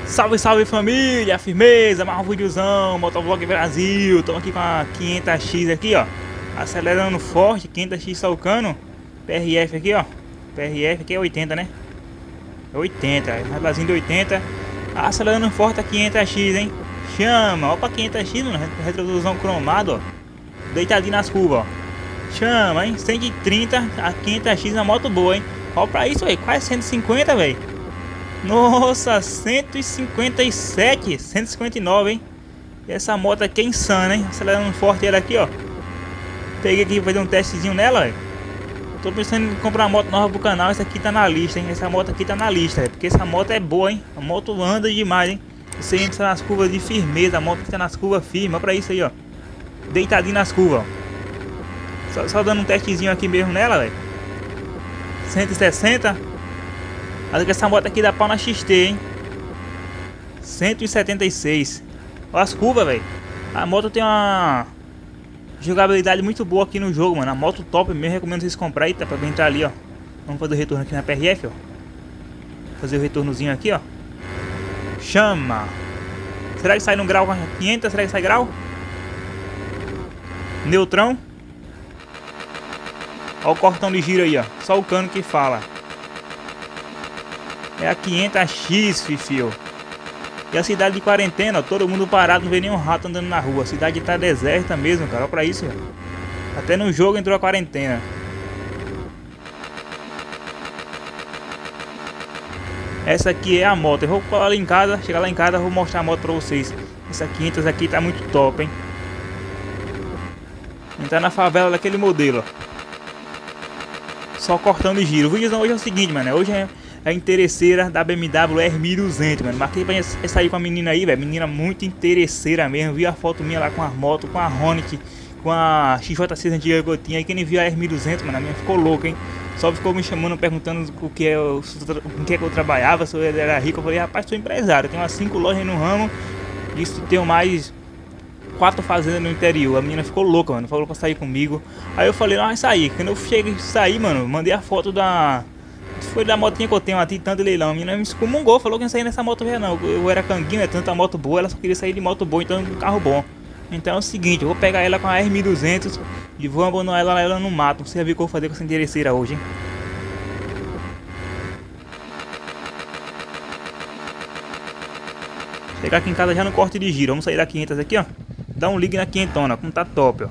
Salve, salve família, firmeza, mais um videozão, Motovlog Brasil. Estamos aqui com a 500X aqui, ó, acelerando forte, 500X salcando, PRF aqui, ó, PRF aqui é 80, né? É 80, radarzinho de 80, acelerando forte a 500X, hein? Chama, ó pra 500X, mano, retrovisão cromado, ó, deitadinho nas curvas, ó. Chama, hein? 130, a 500X na moto boa, hein? Ó pra isso, aí, quase 150, velho. Nossa, 157, 159, hein? E essa moto aqui é insana, hein? Acelerando forte ela aqui, ó. Peguei aqui pra fazer um testezinho nela, velho. Tô pensando em comprar uma moto nova pro canal. Essa aqui tá na lista, hein? Essa moto aqui tá na lista, véio, porque essa moto é boa, hein? A moto anda demais, hein? Você entra nas curvas de firmeza, a moto entra nas curvas firmes. Olha pra isso aí, ó. Deitadinho nas curvas, ó. Só dando um testezinho aqui mesmo nela, velho. 160. Olha que essa moto aqui dá pau na XT, hein? 176. Olha as curvas, velho. A moto tem uma jogabilidade muito boa aqui no jogo, mano. A moto top mesmo, recomendo vocês comprarem. Eita, pra entrar ali, ó. Vamos fazer o retorno aqui na PRF, ó. Fazer o retornozinho aqui, ó. Chama. Será que sai no grau com a 500? Será que sai grau? Neutrão. Olha o cortão de giro aí, ó. Só o cano que fala. É a 500X, fio. E a cidade de quarentena, ó, todo mundo parado, não vê nenhum rato andando na rua. A cidade tá deserta mesmo, cara. Olha pra isso, velho. Até no jogo entrou a quarentena. Essa aqui é a moto. Eu vou colar lá em casa, chegar lá em casa, eu vou mostrar a moto pra vocês. Essa 500 aqui tá muito top, hein. Entrar na favela daquele modelo, ó. Só cortando de giro. O vídeo hoje é o seguinte, mano. Hoje é a interesseira da BMW R1200, mano. Marquei pra sair com a menina aí, velho. Menina muito interesseira mesmo. Vi a foto minha lá com as motos, com a Hornet, com a XJ6 antiga que eu tinha. E quem viu a R1200, mano, a minha ficou louca, hein. Só ficou me chamando, perguntando com que eu trabalhava, se eu era rico. Eu falei, rapaz, sou empresário. Tenho umas 5 lojas no ramo. Isso, tenho mais 4 fazendas no interior. A menina ficou louca, mano. Falou pra sair comigo. Aí eu falei, não, vai sair. Quando eu cheguei a sair, mano, mandei a foto da... Foi da motinha que eu tenho, uma Titan de leilão. A menina me excomungou, falou que não saía nessa moto já não. Eu era canguinho, é tanta moto boa, ela só queria sair de moto boa, então um carro bom. Então é o seguinte, eu vou pegar ela com a R1200 e vou abandonar ela no mato. Você já viu o que eu vou fazer com essa interesseira hoje, hein? Chegar aqui em casa já no corte de giro. Vamos sair da 500 aqui, ó. Dá um ligue na 500, como tá top, ó.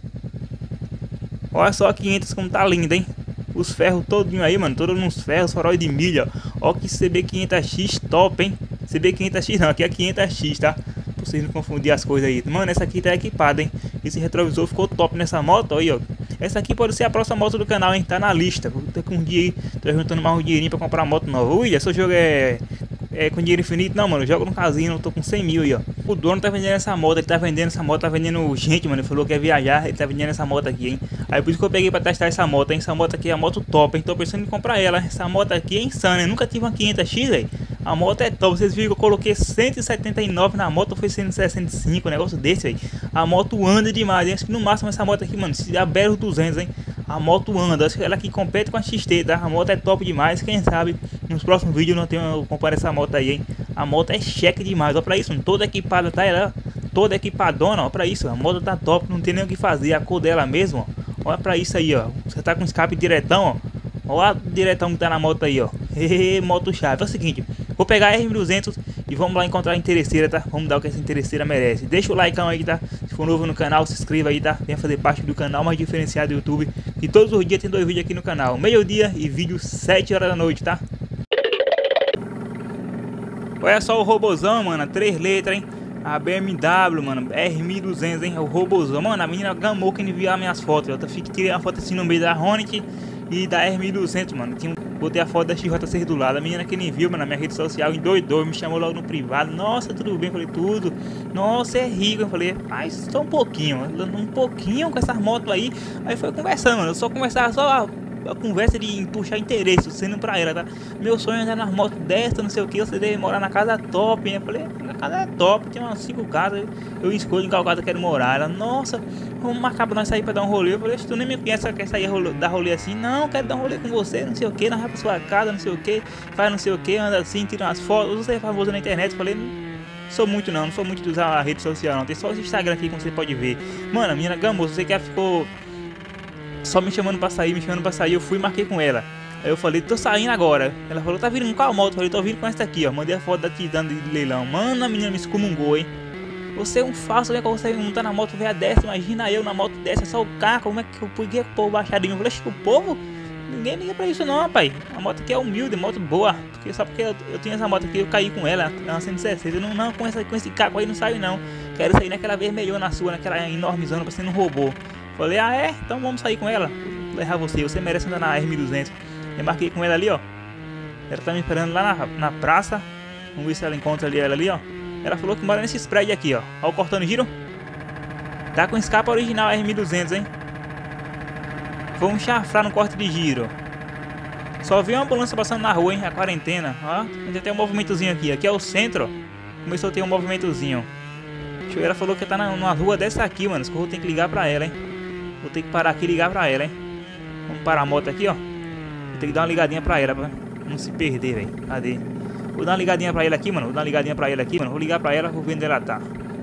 Olha só a 500 como tá linda, hein? Os ferros todinho aí, mano, todos nos ferros, farol de milha, ó. Ó que CB500X top, hein? CB500X não, aqui é 500X, tá? Pra vocês não confundirem as coisas aí. Mano, essa aqui tá equipada, hein? Esse retrovisor ficou top nessa moto, aí, ó. Essa aqui pode ser a próxima moto do canal, hein? Tá na lista. Vou ter que um dia aí, tô juntando mais um dinheirinho pra comprar moto nova. Ui, esse jogo é com dinheiro infinito? Não, mano, eu jogo no casino, eu tô com 100 mil aí, ó. O dono tá vendendo essa moto, ele tá vendendo essa moto, tá vendendo gente, mano. Ele falou que ia viajar, ele tá vendendo essa moto aqui, hein. Aí por isso que eu peguei pra testar essa moto, hein. Essa moto aqui é a moto top, hein. Tô pensando em comprar ela. Essa moto aqui é insana, eu nunca tive uma 500X, velho. A moto é top, vocês viram que eu coloquei 179 na moto, foi 165, um negócio desse, velho. A moto anda demais, hein. Acho que no máximo essa moto aqui, mano, se der os 200, hein. A moto anda, acho que ela aqui compete com a XT, tá? A moto é top demais, quem sabe nos próximos vídeos eu comparo essa moto aí, hein? A moto é cheque demais, ó pra isso, mano. Toda equipada, tá? Ela toda equipadona, ó pra isso, a moto tá top, não tem nem o que fazer, a cor dela mesmo, ó. Olha pra isso aí, ó. Você tá com escape diretão, ó. Olha o diretão que tá na moto aí, ó. Moto chave. É o seguinte, vou pegar a R1200 e vamos lá encontrar a interesseira, tá? Vamos dar o que essa interesseira merece. Deixa o like aí, tá? Se for novo no canal, se inscreva aí, tá? Venha fazer parte do canal mais diferenciado do YouTube. E todos os dias tem 2 vídeos aqui no canal. Meio-dia e vídeo 7 horas da noite, tá? Olha só o robozão, mano. 3 letras, hein? A BMW, mano. R1200, hein? É o robozão. Mano, a menina gamou que enviar minhas fotos. Eu tirei uma foto assim no meio da Hornet e da R1200, mano. Botei a foto da XJ6 do lado. A menina que nem viu, mano, na minha rede social, endoidou, me chamou logo no privado. Nossa, tudo bem? Eu falei, tudo. Nossa, é rico. Eu falei, mas só um pouquinho com essas motos aí. Aí foi conversando, mano. Eu só conversava, só a conversa de puxar interesse, sendo pra ela, tá? Meu sonho é andar nas motos dessa, não sei o que. Você deve morar na casa top, né? Eu falei, casa é top, tem umas 5 casas. Eu escolho em qual casa eu quero morar. Ela, nossa, vamos marcar pra nós sair pra dar um rolê. Eu falei, tu nem me conhece, quer sair dar rolê assim? Não, quero dar um rolê com você, não sei o que, nós vamos pra sua casa, não sei o que, faz não sei o que, anda assim, tira umas fotos, você é famoso na internet. Eu falei, sou muito não sou muito de usar a rede social não, tem só o Instagram aqui como você pode ver. Mano, a menina gamosa, você que ficou só me chamando pra sair, eu fui e marquei com ela. Aí eu falei, tô saindo agora. Ela falou, tá vindo com qual moto? Eu falei, tô vindo com essa aqui, ó. Mandei a foto da Titan de leilão. Mano, a menina me excomungou, hein. Você é um falso, né? Você não tá na moto veia dessa. Imagina eu na moto dessa, só o carro. Como é que eu podia o povo baixar de mim? Eu falei, o povo? Ninguém liga pra isso não, rapaz. A moto aqui é humilde, moto boa. Só porque eu tinha essa moto aqui, eu caí com ela. É uma 160. Eu não com esse caco aí não saio não. Quero sair naquela vermelhona sua, naquela enormezona, parecendo um robô. Falei, ah é? Então vamos sair com ela. Vou levar você merece andar na R1200. Eu marquei com ela ali, ó. Ela tá me esperando lá na praça. Vamos ver se ela encontra ela ali, ó. Ela falou que mora nesse spread aqui, ó. Ó o cortando giro. Tá com escapa original R1200, hein. Vamos chafrar no corte de giro. Só vi uma ambulância passando na rua, hein. A quarentena, ó. Ainda tem um movimentozinho aqui. Aqui é o centro, ó. Começou a ter um movimentozinho. Ela falou que tá numa rua dessa aqui, mano. Eu vou ter que ligar pra ela, hein. Vou ter que parar aqui e ligar pra ela, hein. Vamos parar a moto aqui, ó. Vou ter que dar uma ligadinha pra ela, pra não se perder, velho. Cadê? Vou dar uma ligadinha pra ela aqui, mano. Vou ligar pra ela, vou ver onde ela tá.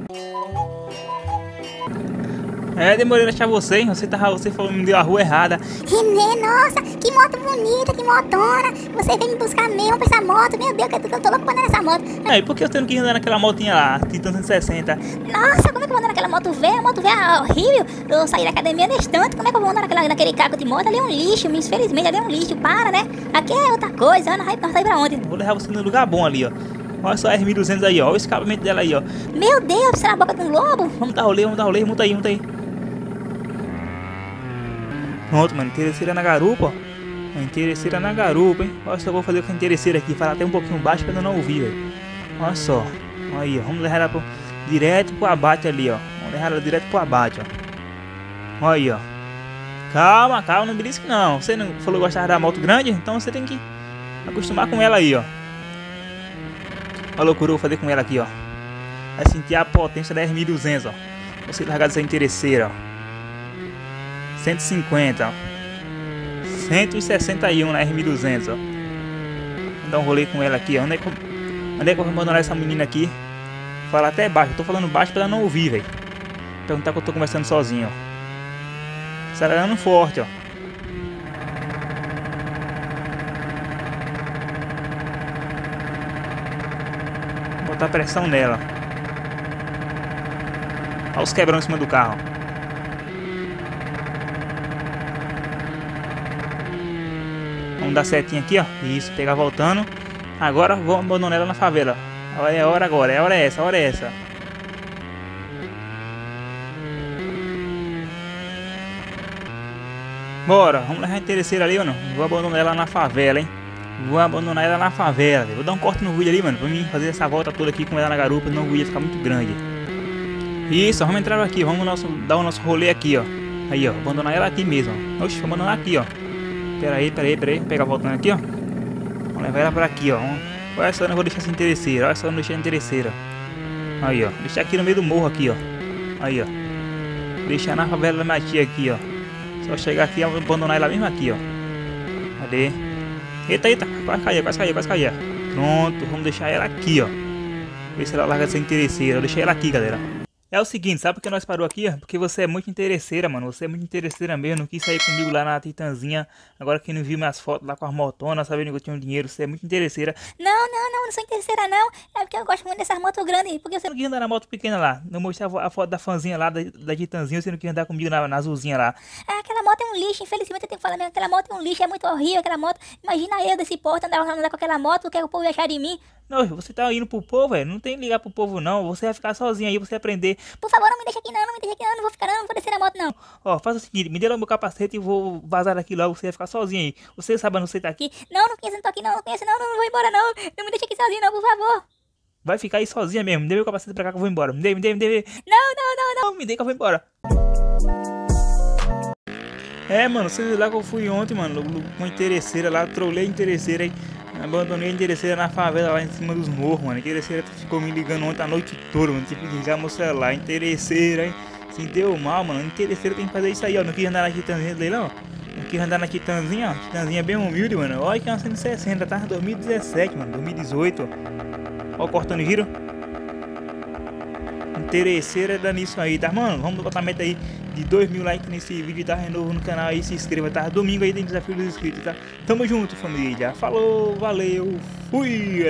Demorei a achar você, hein? Você falou me deu a rua errada. Renê, nossa, que moto bonita, que motona. Você veio me buscar mesmo pra essa moto. Meu Deus, que eu tô louco pra andar nessa moto. E por que eu tenho que andar naquela motinha lá, Titan 160? Nossa, como é que eu vou andar naquela moto velha? Moto velha horrível. Eu saí da academia nesse tanto. Como é que eu vou andar naquele carro de moto? Ali é um lixo, infelizmente, ali é um lixo. Para, né? Aqui é outra coisa. Nós saímos pra onde? Vou levar você num lugar bom ali, ó. Olha só a R1200 aí, ó. Olha o escapamento dela aí, ó. Meu Deus, você é na boca de um lobo? Vamos dar rolê, monta aí. Pronto, mano, interesseira na garupa, ó. Interesseira na garupa, hein. Olha só, eu vou fazer com a interesseira aqui, falar até um pouquinho baixo pra eu não ouvir, velho. Olha só, aí, ó, vamos levar ela direto pro abate ali, ó. Vamos levar ela direto pro abate, ó. Olha aí, ó. Calma, não me disse que não. Você não falou que gostava da moto grande? Então você tem que acostumar com ela aí, ó. Olha a loucura que eu vou fazer com ela aqui, ó. Vai sentir a potência da R1200, ó. Você largar dessa interesseira, ó. 150, ó. 161 na R1200, ó. Vou dar um rolê com ela aqui, ó. Onde é que eu vou abandonar essa menina aqui? Fala até baixo, eu tô falando baixo pra ela não ouvir, velho. Perguntar que eu tô conversando sozinho, ó. Acelerando forte, ó. Vou botar pressão nela. Olha os quebrão em cima do carro. Vamos dar setinha aqui, ó. Isso, pegar voltando. Agora vamos abandonar ela na favela. É a hora agora, a hora é essa. Bora, vamos levar a interesseira ali, mano. Vou abandonar ela na favela, hein. Vou dar um corte no vídeo ali, mano, pra mim fazer essa volta toda aqui com ela na garupa. Não ia ficar muito grande. Isso, vamos entrar aqui. Vamos dar o nosso rolê aqui, ó. Aí, ó, abandonar ela aqui mesmo, ó. Oxe, vou abandonar aqui, ó. Pera aí, vou pegar voltando aqui, ó. Vamos levar ela pra aqui, ó. Olha só, eu não vou deixar essa interesseira. Olha só, eu não deixei a interesseira. Aí, ó. Deixar aqui no meio do morro aqui, ó. Aí, ó. Deixar na favela da minha tia aqui, ó. Só chegar aqui e abandonar ela mesmo aqui, ó. Cadê? Eita. Quase caía. Pronto, vamos deixar ela aqui, ó. Ver se ela larga essa interesseira. Eu deixei ela aqui, galera. É o seguinte, sabe por que nós parou aqui? Porque você é muito interesseira, mano. Você é muito interesseira mesmo. Não quis sair comigo lá na Titanzinha. Agora que não viu minhas fotos lá com as motonas, sabendo que eu tinha um dinheiro. Você é muito interesseira. Não sou interesseira, não. É porque eu gosto muito dessas motos grandes. Porque você não quis andar na moto pequena lá? Não mostrava a foto da fãzinha lá, da Titanzinha. Você não quis andar comigo na azulzinha lá? Aquela moto é um lixo. Infelizmente eu tenho que falar mesmo. Aquela moto é um lixo. É muito horrível aquela moto. Imagina eu desse porto andar com aquela moto. O que é que o povo ia achar de mim? Não, você tá indo pro povo, velho. Não tem que ligar pro povo, não. Você vai ficar sozinho aí, você vai aprender. Por favor, não me deixa aqui, não. Não vou ficar, não vou descer na moto, não. Ó, faça o seguinte, me dê lá o meu capacete e vou vazar daqui logo. Você vai ficar sozinho aí. Você sabe onde você tá aqui? Não conheço, não tô aqui, não conheço, não vou embora, não. Não me deixa aqui sozinho, não, por favor. Vai ficar aí sozinha mesmo. Me dê meu capacete pra cá que eu vou embora. Me dê. Não. Me dê que eu vou embora. Mano, você viu lá que eu fui ontem, mano, com uma interesseira lá, trolei a interesseira aí. Abandonei a interesseira na favela lá em cima dos morros, mano. A interesseira ficou me ligando ontem a noite toda, mano. Tive que ligar meu celular. Interesseira, hein? Se deu mal, mano. Interesseira tem que fazer isso aí, ó. Não quis andar na Titanzinha dele, não. Não quis andar na Titanzinha, ó. Titanzinha bem humilde, mano. Olha que é uma 160, tá? 2017, mano. 2018, ó. Ó, cortando giro. Interesseira dando isso aí, tá, mano? Vamos botar a meta aí de 2.000 likes nesse vídeo, tá? Novo no canal aí, se inscreva, tá? Domingo aí tem desafio dos inscritos, tá? Tamo junto, família. Falou, valeu, fui!